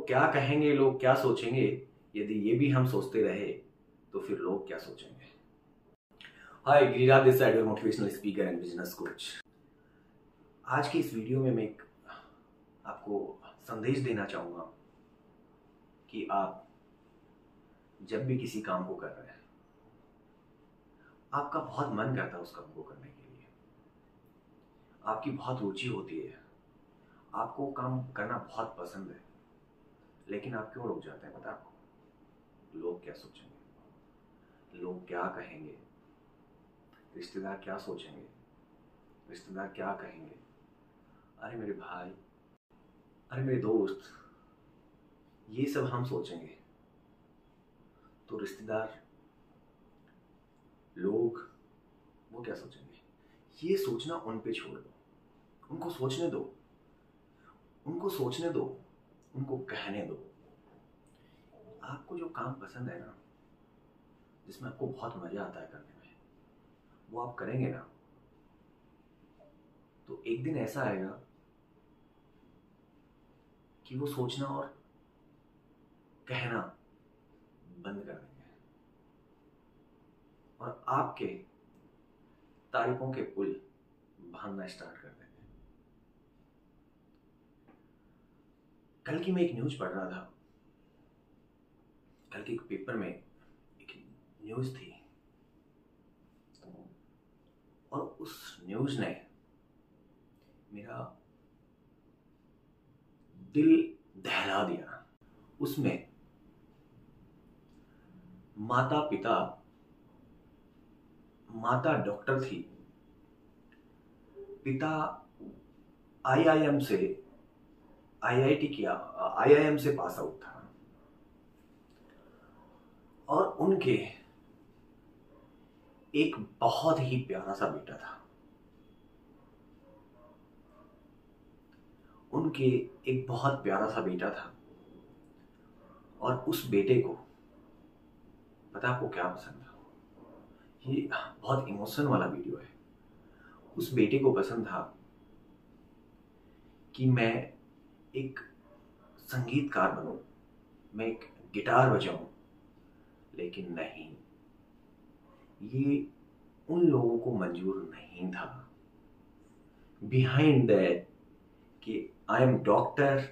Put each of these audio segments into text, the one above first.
क्या कहेंगे, लोग क्या सोचेंगे, यदि ये भी हम सोचते रहे तो फिर लोग क्या सोचेंगे। Hi, Giriraj this side, your motivational speaker and business coach. आज की इस वीडियो में मैं एक आपको संदेश देना चाहूँगा कि आप जब भी किसी काम को कर रहे हैं, आपका बहुत मन करता है उस काम को करने के लिए, आपकी बहुत रुचि होती है, आपको काम करना बहुत पसंद है, लेकिन आप क्यों रुक जाते हैं पता है आपको? लोग क्या सोचेंगे, लोग क्या कहेंगे, रिश्तेदार क्या सोचेंगे, रिश्तेदार क्या कहेंगे, अरे मेरे भाई, अरे मेरे दोस्त, ये सब हम सोचेंगे तो रिश्तेदार, लोग, वो क्या सोचेंगे? ये सोचना उन पे छोड़ दो, उनको सोचने दो, उनको सोचने दो, उनको कहने दो। आपको जो काम पसंद है ना, जिसमें आपको बहुत मजा आता है करने में, वो आप करेंगे ना, तो एक दिन ऐसा आएगा कि वो सोचना और कहना बंद कर देंगे और आपके तारीफों के पुल भांगना स्टार्ट कर देंगे। कल की मैं एक न्यूज पढ़ रहा था, कल के एक पेपर में एक न्यूज थी और उस न्यूज ने मेरा दिल दहला दिया। उसमें माता डॉक्टर थी, पिता आईआईएम से पास आउट था और उनके एक बहुत ही प्यारा सा बेटा था। उनके एक बहुत प्यारा सा बेटा था और उस बेटे को पता आपको क्या पसंद था? ये बहुत इमोशन वाला वीडियो है। उस बेटे को पसंद था कि मैं एक संगीतकार बनूं, मैं एक गिटार बजाऊं, लेकिन नहीं, ये उन लोगों को मंजूर नहीं था। बिहाइंड दैट कि आई एम डॉक्टर,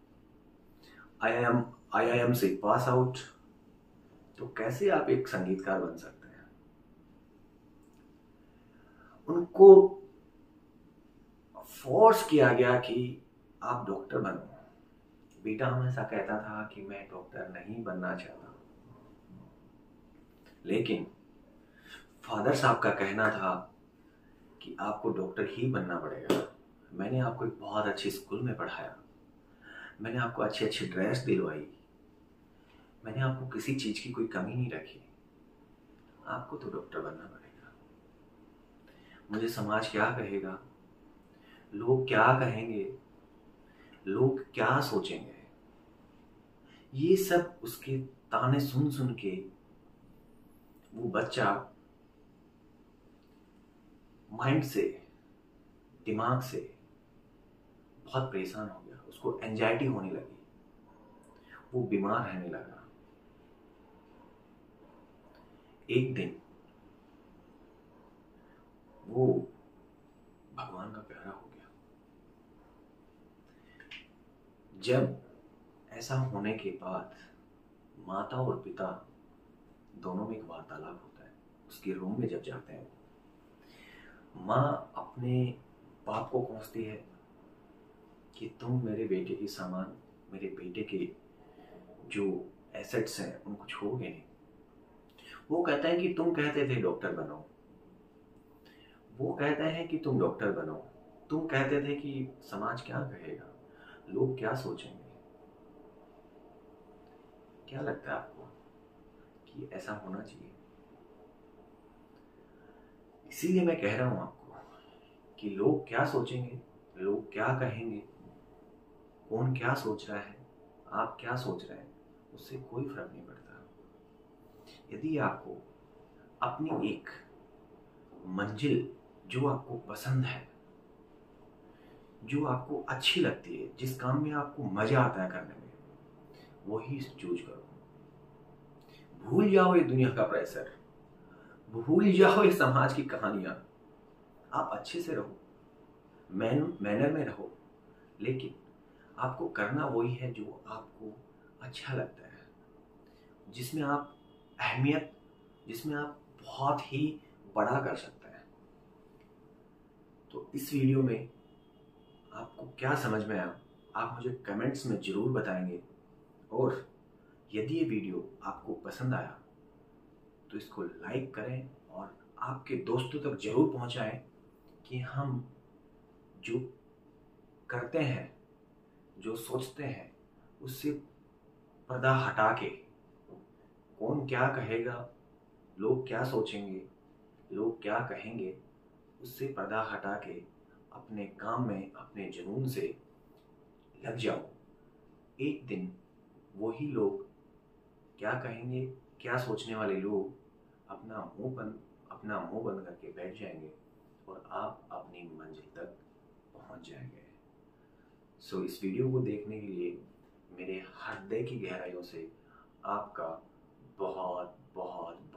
आईआईएम से पास आउट, तो कैसे आप एक संगीतकार बन सकते हैं? उनको फोर्स किया गया कि आप डॉक्टर बनो। बेटा हमेशा कहता था कि मैं डॉक्टर नहीं बनना चाहता, लेकिन फादर साहब का कहना था कि आपको डॉक्टर ही बनना पड़ेगा। मैंने आपको एक बहुत अच्छे स्कूल में पढ़ाया, मैंने आपको अच्छी अच्छी ड्रेस दिलवाई, मैंने आपको किसी चीज की कोई कमी नहीं रखी, आपको तो डॉक्टर बनना पड़ेगा। मुझे समाज क्या कहेगा, लोग क्या कहेंगे, लोग क्या सोचेंगे, ये सब उसके ताने सुन सुन के वो बच्चा माइंड से, दिमाग से बहुत परेशान हो गया। उसको एंजाइटी होने लगी, वो बीमार रहने लगा। एक दिन वो भगवान का प्यारा हो गया। जब ऐसा होने के बाद माता और पिता दोनों में एक वार्तालाप होता है। उसके रूम में जब जाते हैं, माँ अपने बाप को कोसती है कि तुम मेरे बेटे के सामान, मेरे बेटे के जो एसेट्स हैं उनको छोड़ोगे नहीं। वो कहता है कि तुम कहते थे डॉक्टर बनो, वो कहता है कि तुम डॉक्टर बनो, तुम कहते थे कि समाज क्या कहेगा, लोग क्या सोचेंगे। क्या लगता है आपको कि ऐसा होना चाहिए? इसीलिए मैं कह रहा हूं आपको कि लोग क्या सोचेंगे, लोग क्या कहेंगे, कौन क्या सोच रहा है, आप क्या सोच रहे हैं, उससे कोई फर्क नहीं पड़ता। यदि आपको अपनी एक मंजिल जो आपको पसंद है, जो आपको अच्छी लगती है, जिस काम में आपको मजा आता है करने में, वही चूज करो। भूल जाओ ये दुनिया का प्रेशर, भूल जाओ ये समाज की कहानियां। आप अच्छे से रहो, मैनर में रहो, लेकिन आपको करना वही है जो आपको अच्छा लगता है, जिसमें आप अहमियत, जिसमें आप बहुत ही बड़ा कर सकते हैं। तो इस वीडियो में आपको क्या समझ में आया, आप मुझे कमेंट्स में ज़रूर बताएंगे। और यदि ये वीडियो आपको पसंद आया तो इसको लाइक करें और आपके दोस्तों तक जरूर पहुंचाएं कि हम जो करते हैं, जो सोचते हैं, उससे पर्दा हटा के, कौन क्या कहेगा, लोग क्या सोचेंगे, लोग क्या कहेंगे, उससे पर्दा हटा के अपने काम में अपने जुनून से लग जाओ। एक दिन वही लोग क्या कहेंगे, क्या सोचने वाले लोग अपना मुंह बंद करके बैठ जाएंगे और आप अपनी मंजिल तक पहुंच जाएंगे। सो इस वीडियो को देखने के लिए मेरे हृदय की गहराइयों से आपका बहुत बहुत